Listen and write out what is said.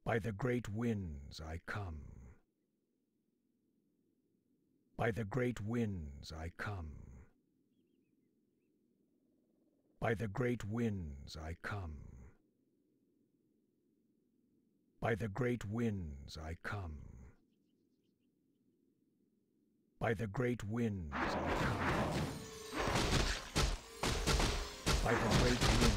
By the great winds I come. By the great winds I come. By the great winds I come. By the great winds I come. By the great winds I come. By the great winds